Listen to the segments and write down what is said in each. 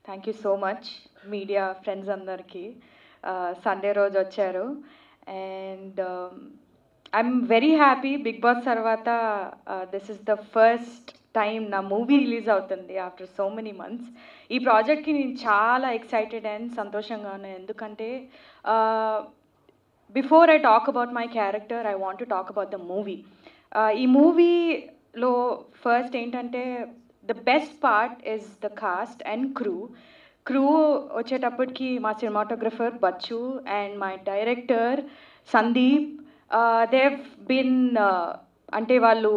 Thank you so much media friends అందరికీ Sunday రోజు వచ్చారు and I'm very happy Bigg Boss తర్వాత this is the first time నా movie release అవుతుంది after so many months. ఈ ప్రాజెక్ట్కి నేను చాలా ఎక్సైటెడ్ అండ్ సంతోషంగా ఉన్నాను. ఎందుకంటే before I talk about my character I want to talk about the movie. ఈ మూవీలో ఫస్ట్ ఏంటంటే the best part is the cast and crew వచ్చేటప్పటికి మా cinematographer Bachchu and my director Sandeep. They've been అంటే వాళ్ళు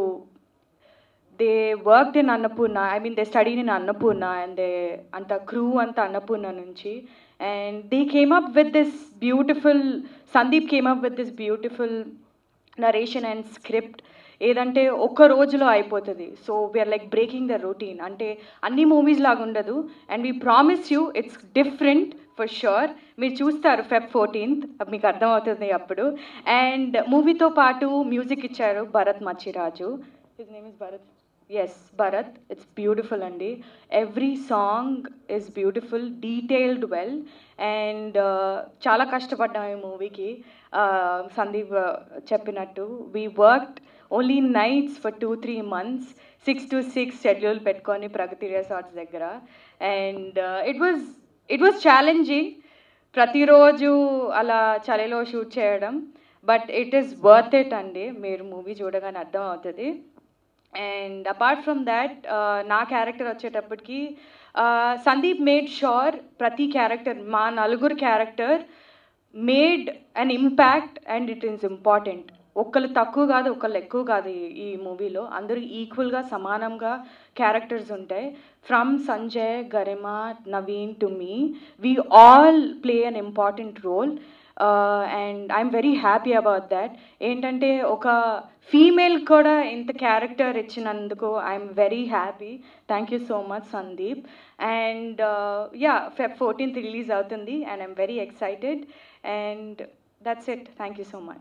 they worked in Annapurna, I mean they studied in Annapurna and they అంత crew అంతా అన్నపూర్ణ నుంచి. And they came up with this beautiful, Sandeep came up with this beautiful narration and script ఏదంటే ఒక్క రోజులో అయిపోతుంది. So we're like breaking the routine. అంటే అన్ని movies లాగా ఉండదు and we promise you it's different for sure. మీరు చూస్తారు Feb 14th, మీకు అర్థమవుతుంది అప్పుడు. అండ్ మూవీతో పాటు మ్యూజిక్ ఇచ్చారు Bharat Machiraju. His name is Bharat. Yes, Bharat. It's beautiful అండి. Every song is beautiful, detailed well. And చాలా కష్టపడ్డాం ఈ మూవీకి. సందీప్ చెప్పినట్టు we worked only nights for 2-3 months, 6 to 6 schedule పెట్టుకొని ప్రగతి రిసార్ట్స్ దగ్గర. అండ్ ఇట్ వాజ్ ఛాలెంజింగ్ ప్రతిరోజు అలా చలిలో షూట్ చేయడం, but it is worth it అండి. మీరు మూవీ చూడగానే అర్థం అవుతుంది. అండ్ అపార్ట్ ఫ్రమ్ దాట్ నా క్యారెక్టర్ వచ్చేటప్పటికి సందీప్ మేడ్ షూర్ ప్రతి క్యారెక్టర్, మా నలుగురు character made an impact and it is important. ఒకళ్ళు తక్కువ కాదు, ఒకళ్ళు ఎక్కువ కాదు. ఈ మూవీలో అందరూ ఈక్వల్గా సమానంగా క్యారెక్టర్స్ ఉంటాయి. From Sanjay, Garima, Naveen to me, we all play an important role. And I'm very happy about that. ఏంటంటే ఒక ఫీమేల్ కూడా ఇంత క్యారెక్టర్ ఇచ్చినందుకు I'm very happy. Thank you so much Sandeep. And yeah, Feb 14th release అవుతుంది and I'm very excited. And that's it. Thank you so much.